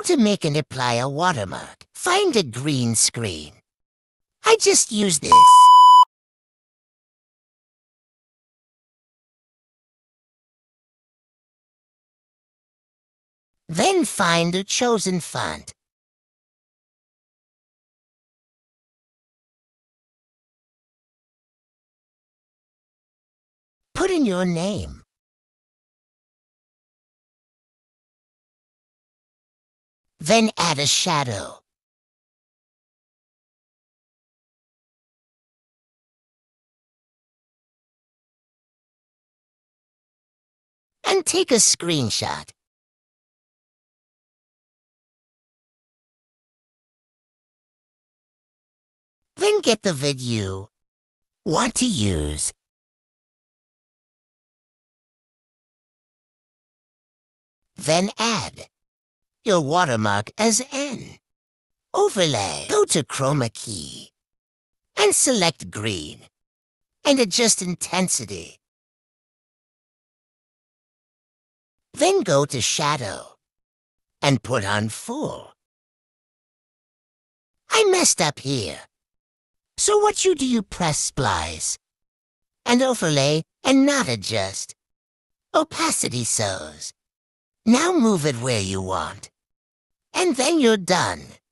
to make and apply a watermark, find a green screen. I just use this. Then find the chosen font. Put in your name. Then add a shadow. And take a screenshot. Then get the vid you want to use. Then add your watermark as N. Overlay. Go to Chroma key and select green and adjust intensity. Then go to shadow and put on full. I messed up here. So what do you press splice and overlay and not adjust. Opacity so's. Now move it where you want. And then you're done.